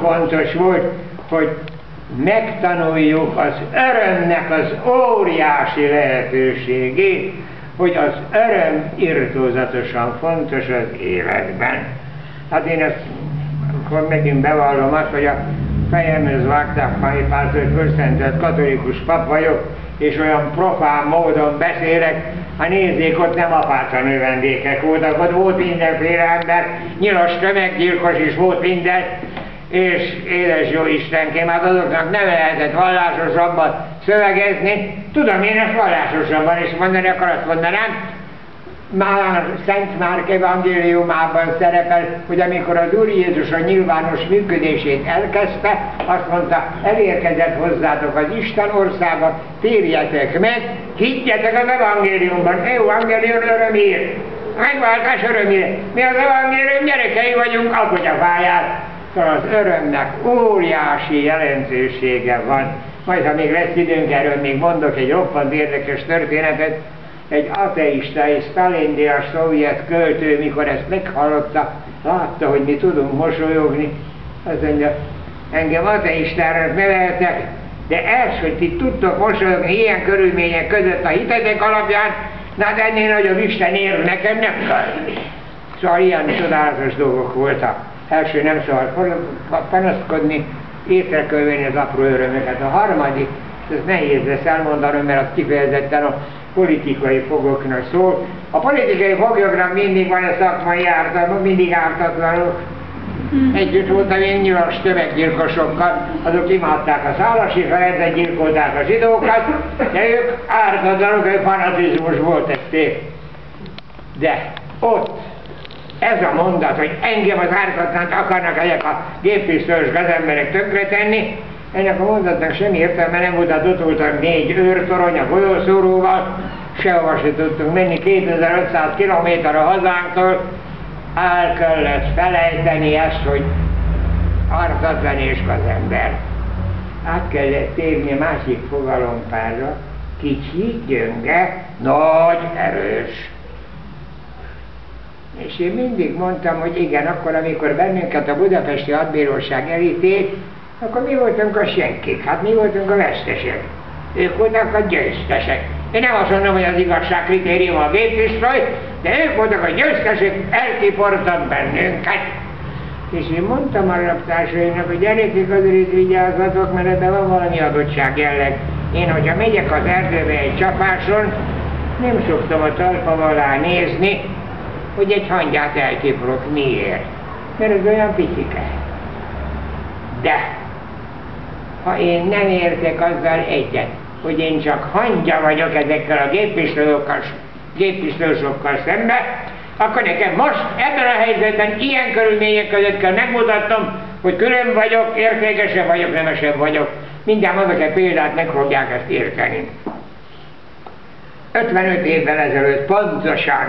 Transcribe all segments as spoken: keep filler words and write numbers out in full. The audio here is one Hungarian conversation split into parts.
fontos volt, hogy megtanuljuk az örömnek az óriási lehetőségét, hogy az öröm irtózatosan fontos az életben. Hát én ezt, akkor megint bevallom azt, hogy a fejemhez vágták majd pár, hogy fölszentelt katolikus pap vagyok, és olyan profán módon beszélek, ha nézzék, ott nem apáca növendékek voltak, ott volt mindenféle ember, nyilas tömeggyilkos is volt minden, és édes jó Istenkém, hát azoknak nem lehetett vallásosabban szövegezni. Tudom én ezt vallásosabban is mondani, akkor azt mondanám, már Szent Márk evangéliumában szerepel, hogy amikor az Úr Jézus a nyilvános működését elkezdte, azt mondta, elérkezett hozzátok az Isten országba, térjetek meg, higgyetek az evangéliumban, evangélium örömért, megváltás örömére. Mi az evangélium gyerekei vagyunk, alkotja fáját. Szóval az örömnek óriási jelentősége van. Majd, ha még lesz időnk, erről még mondok egy roppant érdekes történetet. Egy ateista és sztalindiás szovjet költő, mikor ezt meghallotta, látta, hogy mi tudunk mosolyogni, azt mondja, engem ateistára neveltek, de ez, hogy ti tudtok mosolyogni ilyen körülmények között a hitetek alapján, na de ennél nagyobb Isten ér nekem nem kell. Szóval ilyen csodálatos dolgok voltak. Első nem szabad panaszkodni, észre kell venni az apró örömöket. A harmadik, ez nehéz lesz elmondanom, mert az kifejezetten a politikai foglyoknak szól. A politikai foglyoknak mindig van a szakmai ártatlanok, mindig ártatlanok. Együtt voltam én nyilas tömeggyilkosokkal, azok imádták a Szálasi Ferencet, gyilkolták a zsidókat, de ők ártatlanok, ők fanatizmus volt ez tény. De ott ez a mondat, hogy engem az ártatlant akarnak ezek a géppisztolyos gazemberek tönkretenni, ennek a mondatnak semmi értelme nem volt, hát ott voltak négy őrtorony a folyószóróval, sehova se tudtunk menni, kétezer-ötszáz kilométer a hazánktól, el kellett felejteni ezt, hogy ártatlan és gazember. Át kellett térni a másik fogalompárra, kicsi, gyönge, nagy, erős. És én mindig mondtam, hogy igen, akkor amikor bennünket a budapesti hadbíróság elítélt, akkor mi voltunk a senkik, hát mi voltunk a vesztesek. Ők voltak a győztesek. Én nem azt mondom, hogy az igazság kritérium a géppisztoly, de ők voltak a győztesek, eltiportak bennünket. És én mondtam a raptársaimnak, hogy gyerekek, azért itt vigyázzatok, mert ebben van valami adottság jelleg. Én, hogyha megyek az erdőbe egy csapáson, nem szoktam a talpam alá nézni, hogy egy hangyát eltiporok. Miért? Mert ez olyan picike. De ha én nem értek azzal egyet, hogy én csak hangya vagyok ezekkel a géppisztolyokkal, géppisztolyosokkal szembe, akkor nekem most ebben a helyzetben ilyen körülmények között kell megmutatnom, hogy külön vagyok, értékesebb vagyok, nemesebb vagyok. Mindjárt mondok egy példát, meg fogják ezt érteni. ötvenöt évvel ezelőtt, pontosan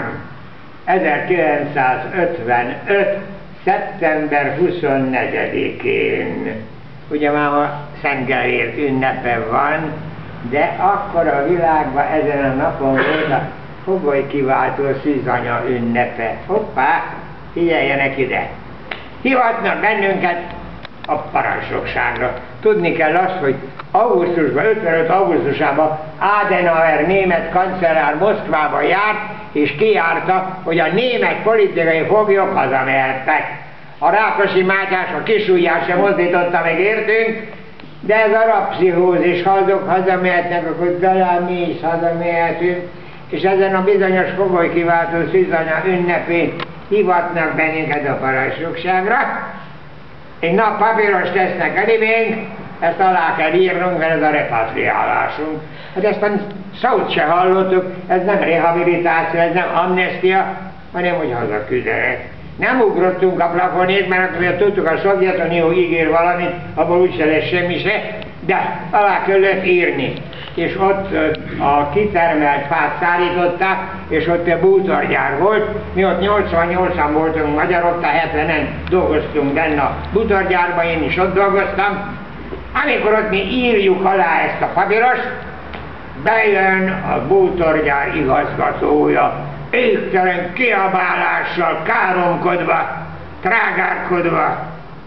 ezerkilencszázötvenöt. szeptember huszonnegyedikén, ugye már a Szent Gellért ünnepe van, de akkor a világban ezen a napon volt a fogolykiváltó szűzanya ünnepe. Hoppá, figyeljenek ide! Hivatnak bennünket a parancsnokságra. Tudni kell azt, hogy augusztusban, ötvenöt augusztusában Adenauer német kancellár Moszkvába járt, és kijárta, hogy a német politikai foglyok hazamehettek. A Rákosi Mátyás a kisujját sem mozdította meg értünk, de ez a rapszihózis, ha azok hazamehetnek, akkor talán mi is hazamehetünk, és ezen a bizonyos fogolykiváltó szűzanya ünnepén hivatnak bennünket a parancsnokságra, egy nap papíros tesznek elénk, ezt alá kell írnunk, mert ez a repatriálásunk. Hát ezt a szót se hallottuk, ez nem rehabilitáció, ez nem amnestia, hanem hogy hazaküldjenek. Nem ugrottunk a plafonét, mert akkor tudtuk, a Szovjetunió ígér valamit, abból úgyse lesz semmi se, de alá kellett írni. És ott a kitermelt fát szállították, és ott a bútorgyár volt. Mi ott nyolcvannyolcan voltunk magyarok, tehát hetvenen dolgoztunk benne a bútorgyárban, én is ott dolgoztam. Amikor ott mi írjuk alá ezt a papírost, bejön a bútorgyár igazgatója, égtelen kiabálással, káromkodva, trágárkodva,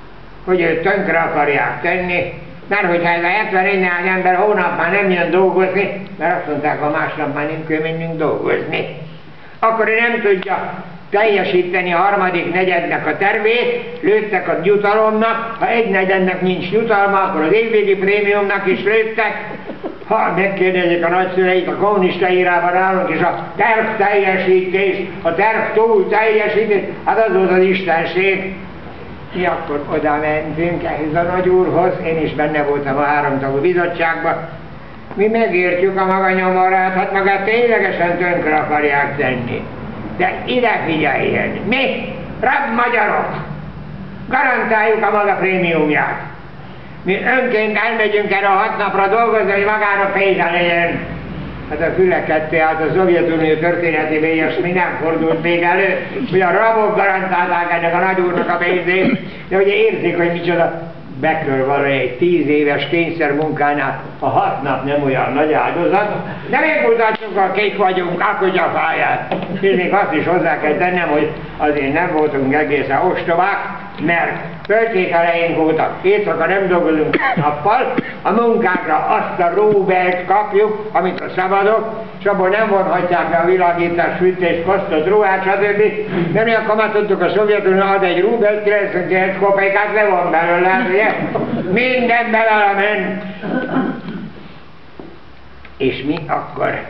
hogy őt tönkre akarják tenni, mert hogyha ez a hetvenegy néhány ember hónap már nem jön dolgozni, mert azt mondták, a másnap már nem kell mennünk dolgozni, akkor ő nem tudja teljesíteni a harmadik negyednek a tervét, lőttek a jutalomnak, ha egy negyednek nincs jutalma, akkor az évvégi prémiumnak is lőttek. Ha megkérdezik a nagyszüleit, a kommunista írában állunk, és a terv teljesítés, a terv túl teljesítés, hát az volt az istenség. Mi akkor oda mentünk ehhez a nagyúrhoz, én is benne voltam a háromtagú bizottságban. Mi megértjük a maga nyomorát, hát magát ténylegesen tönkre akarják tenni. De ide figyeljen, mi, rab magyarok, garantáljuk a maga prémiumját. Mi önként elmegyünk erre a hat napra dolgozni, hogy magának pénze legyen. Hát a füleket, tehát a Szovjetunió történetében ilyesmi nem fordult még elő, hogy a rabok garantálták ennek a nagyúrnak a pénzét, de ugye érzik, hogy micsoda beköl valami egy tíz éves kényszermunkánál, a hat nap nem olyan nagy áldozat, de megmutatjuk, a kik vagyunk, a kutyafáját. És még azt is hozzá kell tennem, hogy azért nem voltunk egészen ostobák, mert költség elején voltak, éjszaka nem dolgozunk nappal, a munkákra azt a rubelt kapjuk, amit a szabadok, és abból nem vonhatják le a világítás, fűtés, kosztot, ruhát, stb. Mert mi akkor már tudtuk, a Szovjetunió ad egy rubelt, kilencvenkilenc kopékát levon belőle, ugye? Minden belőle ment. És mi akkor,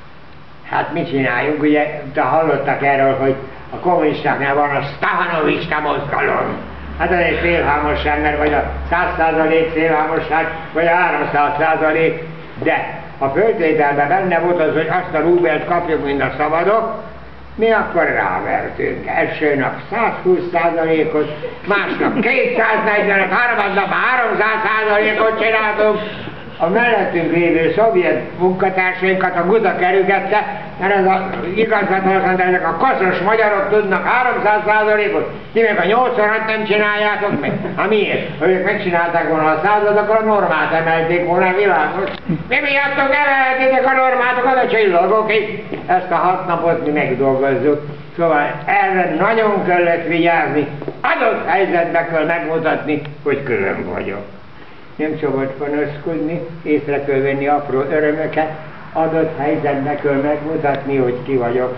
hát mit csináljunk, ugye, te hallottak erről, hogy a kommunistáknál van a Stahanovista mozgalom. Hát ez egy félhámosság, mert vagy a száz százalék félhámosság, vagy a háromszáz százalék, de a föltételben benne volt az, hogy azt a rubelt kapjuk, mint a szabadok, mi akkor rávertünk. Első nap százhúsz százalékot, másnap kétszáznegyvenet, harmadnap háromszáz százalékot csináltunk. A mellettünk lévő szovjet munkatársainkat a guda kerülgette, mert ez az igazgató azt mondta, ezek a kaszos magyarok tudnak háromszáz százalékot, ti meg a nyolcvanat nem csináljátok meg. Hát miért? Ha ők megcsinálták volna a százat, akkor a normát emelték volna, világos. Mi miattok emelhetitek a normátokat, a csillagok, ezt a hat napot mi megdolgozzuk. Szóval erre nagyon kellett vigyázni, adott helyzetbe kell megmutatni, hogy külön vagyok. Nem szabad panaszkodni, észre kell venni apró örömöket, adott helyzetbe kell megmutatni, hogy ki vagyok.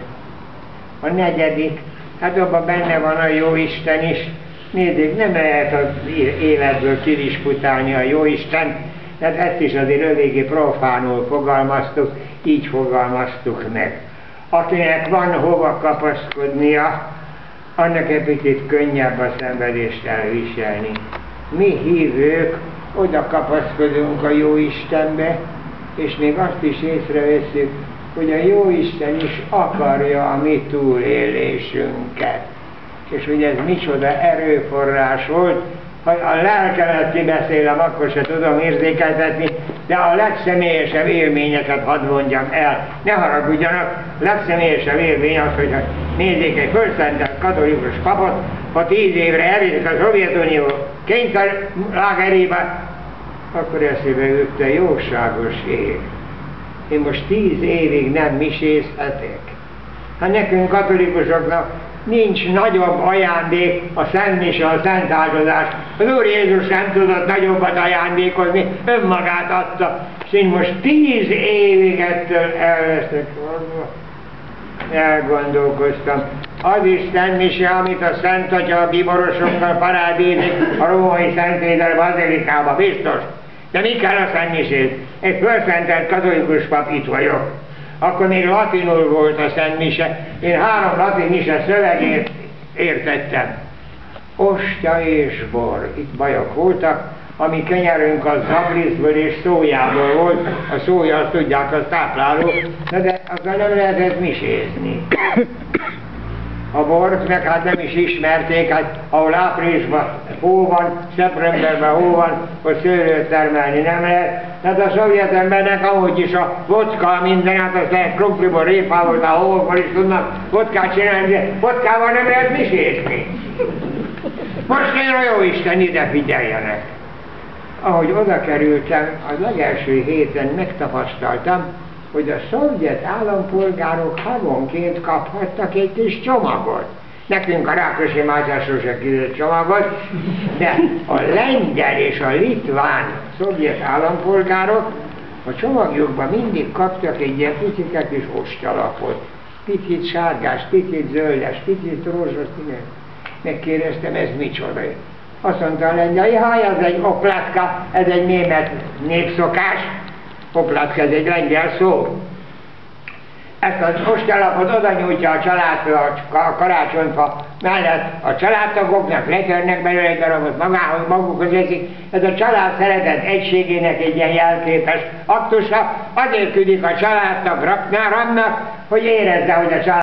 A negyedik, hát abban benne van a Jóisten is. Nézzék, nem lehet az életből kirisputálni a Jóisten, tehát ezt is azért eléggé profánul fogalmaztuk, így fogalmaztuk meg. Akinek van hova kapaszkodnia, annak egy picit könnyebb a szenvedést elviselni. Mi hívők oda kapaszkodunk a Jóistenbe, és még azt is észreveszünk, hogy a Jóisten is akarja a mi túlélésünket. És hogy ez micsoda erőforrás volt, ha a lelkemet kibeszélem, akkor se tudom érzékeltetni, de a legszemélyesebb élményeket hadd mondjam el. Ne haragudjanak, legszemélyesebb élmény az, hogy nézzék egy fölszentelt katolikus papot, ha tíz évre elviszik a Szovjetunió kényszerlágerébe, akkor eszébe jött a jóságos ég. Én most tíz évig nem misézhetek. Hát nekünk katolikusoknak nincs nagyobb ajándék a szent mise, a szent áldozás. Az Úr Jézus nem tudott nagyobbat ajándékozni, önmagát adta, és én most tíz évig ettől elveszek. Elgondolkoztam. Az is szent mise, amit a Szent Atya a bíborosokkal parádézik a római Szent Péter bazilikába, biztos. De mi kell a szent misét? Egy fölszentelt katolikus pap, itt vagyok. Akkor még latinul volt a szent mise. Én három latin mise szövegét értettem. Ostya és bor, itt bajok voltak, ami kenyerünk az zabriszből és szójából volt, a szója, azt tudják, az tápláló, de, de azzal nem lehetett misézni. A bort meg hát nem is ismerték, hát ahol áprilisban hó van, szeptemberben hó van, hogy szőlőt termelni nem lehet. Tehát a szovjet embernek amúgy is a vodka minden, hát azt lehet krumpliból, réfából, a hóból is tudnak vodkát csinálni, de vodkával nem lehet misézni. Most én a Jóisten, ide figyeljenek! Ahogy oda kerültem, az legelső héten megtapasztaltam, hogy a szovjet állampolgárok havonként kaphattak egy kis csomagot. Nekünk a Rákosi Mátyás sose küldött csomagot, de a lengyel és a litván szovjet állampolgárok a csomagjukban mindig kaptak egy ilyen picike kis ostalapot. Picit sárgás, picit zöldes, picit rózsaszínes. Megkérdeztem, ez micsoda? Azt mondta a lengyel, jaj, ez egy oplatka, ez egy német népszokás. Oplatka, ez egy lengyel szó. Ezt az ostalapot oda nyújtja a családra, a karácsonyfa mellett a családtagoknak, letörnek belőle egy darabot magához, magukhoz veszik. Ez a család szeretet egységének egy ilyen jelképes aktusa, azért küldik a családtag raknáramnak, hogy érezze, hogy a család